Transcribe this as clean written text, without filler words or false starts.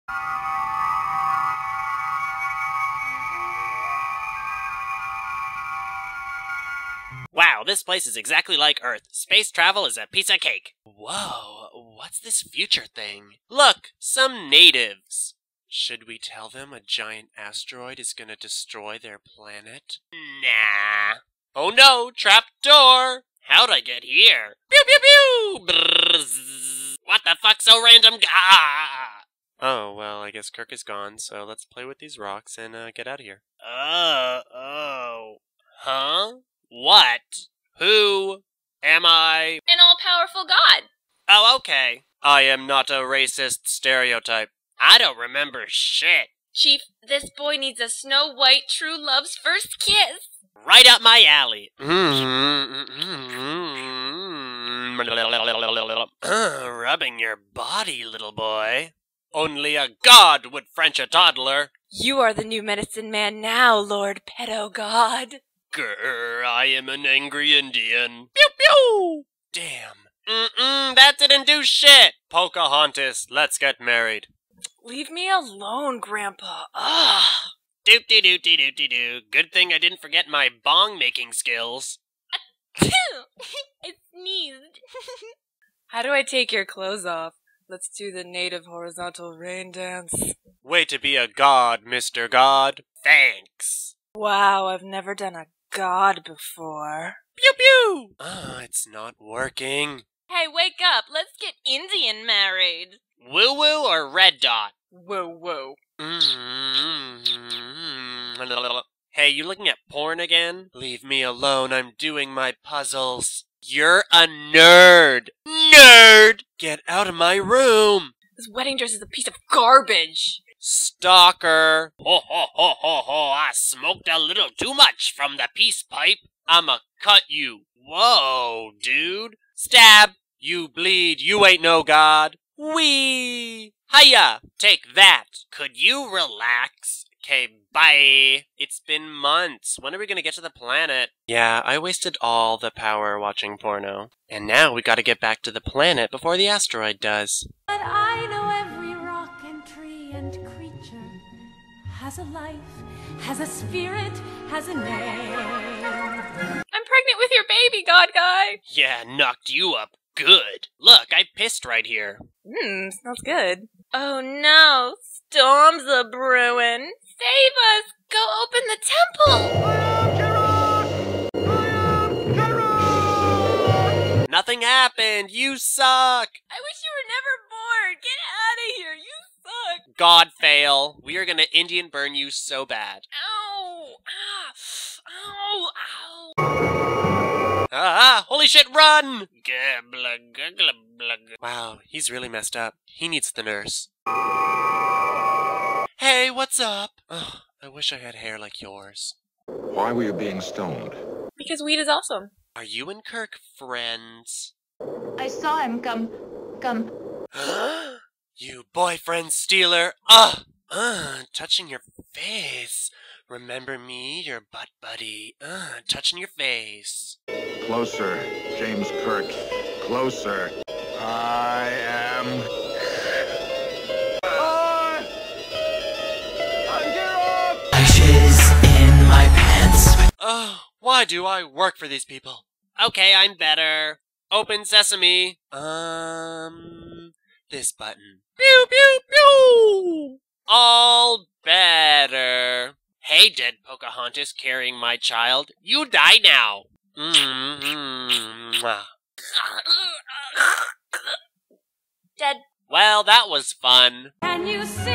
Wow, this place is exactly like Earth. Space travel is a piece of cake. Whoa, what's this future thing? Look, some natives. Should we tell them a giant asteroid is gonna destroy their planet? Nah. Oh no, trap door! How'd I get here? Pew pew pew! Brrrz. What the fuck, so random? Ah! Oh, well, I guess Kirk is gone, so let's play with these rocks and get out of here. Huh? What? Who am I? An all-powerful god. Oh, okay. I am not a racist stereotype. I don't remember shit. Chief, this boy needs a Snow White true love's first kiss. Right up my alley. Rubbing your body, little boy. Only a god would French a toddler. You are the new medicine man now, Lord Pedo God. Grr, I am an angry Indian. Pew pew! Damn. That didn't do shit. Pocahontas, let's get married. Leave me alone, Grandpa. Ugh. Doop-de-doop-de-doop-de-doo. Good thing I didn't forget my bong-making skills. I sneezed. How do I take your clothes off? Let's do the native horizontal rain dance. Way to be a god, Mr. God. Thanks. Wow, I've never done a god before. Pew pew! It's not working. Hey, wake up. Let's get Indian married. Woo woo or red dot? Whoa, whoa. Hey, you looking at porn again? Leave me alone, I'm doing my puzzles. You're a nerd! Nerd! Get out of my room! This wedding dress is a piece of garbage. Stalker! Ho ho ho ho ho, I smoked a little too much from the peace pipe. I'ma cut you. Whoa, dude. Stab! You bleed, you ain't no god. Wee! Hiya! Take that! Could you relax? Okay, bye! It's been months. When are we gonna get to the planet? Yeah, I wasted all the power watching porno. And now we gotta get back to the planet before the asteroid does. But I know every rock and tree and creature has a life, has a spirit, has a name. I'm pregnant with your baby, God Guy. Yeah, knocked you up good. Look, I pissed right here. Smells good. Oh no, storms are brewing. Save us! Go open the temple! Nothing happened. You suck. I wish you were never born. Get out of here. You suck. God fail. We are gonna Indian burn you so bad. Ow! Ow! Ow! Holy shit, run! Wow, he's really messed up. He needs the nurse. Hey, what's up? Oh, I wish I had hair like yours. Why were you being stoned? Because weed is awesome. Are you and Kirk friends? I saw him come. You boyfriend stealer! Touching your face. Remember me, your butt buddy. Touching your face. Closer, James Kirk. Closer. I am... Ashes in my pants. Oh, why do I work for these people? Okay, I'm better. Open sesame. This button. Pew, pew, pew! All better. Hey, dead Pocahontas carrying my child. You die now. Dead. Well, that was fun. Can you see?